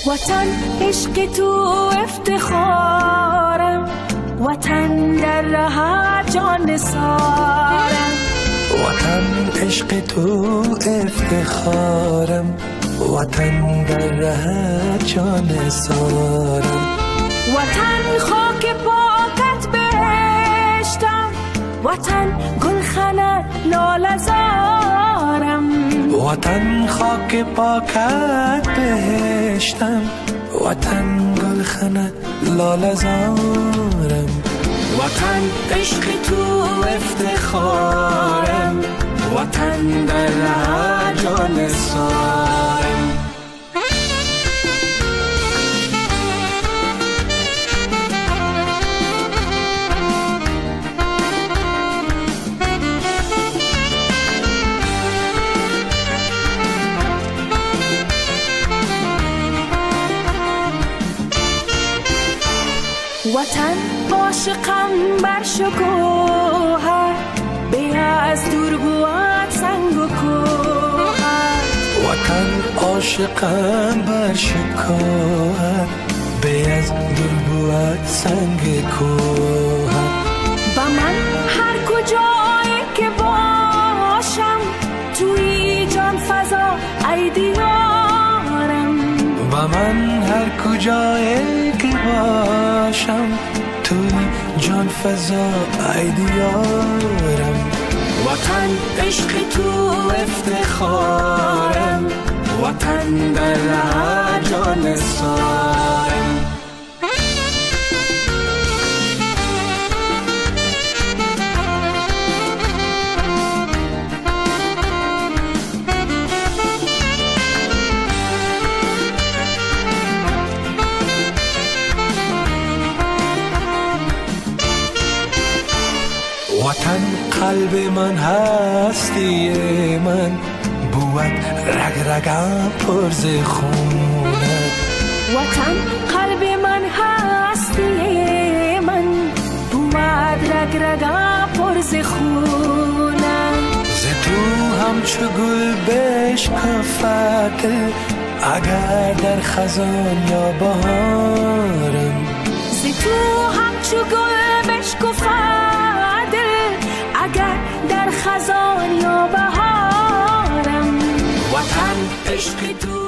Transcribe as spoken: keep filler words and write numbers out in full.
وطن عشق تو افتخارم، وطن در ره جان سارم. وطن عشق تو افتخارم، وطن در ره جان سارم. وطن خاک پاکت بهشتم، وطن گلخنه لاله زارم. وطن خاک پاکت بهشتم، وطن گلخنه لاله زارم. وطن عشق تو افتخارم، وطن در ره جان سارم. وطن عاشقم بر شکوهت، به از دور بود سنگ و کوهت. وطن عاشقم بر شکوهت، به از دور بود سنگ کوهت. با من هر کجایی که باشم، توی جان فضا ای دیارم. با من هر کجایی که باشم، توی جان فضا ای دیارم. وطن عشق تو افتخارم، وطن در ره جان سارم. وطن قلب من هستی من، بود رگ رگم پر ز خونت. وطن قلب من هستی من، بود رگ رگم پر ز خونت. ز تو همچو گل بشکفد، اگر در خزان یا بهارم. ز تو همچو گل بشکفد، اگر در خزان یا بهارم. وطن عشق تو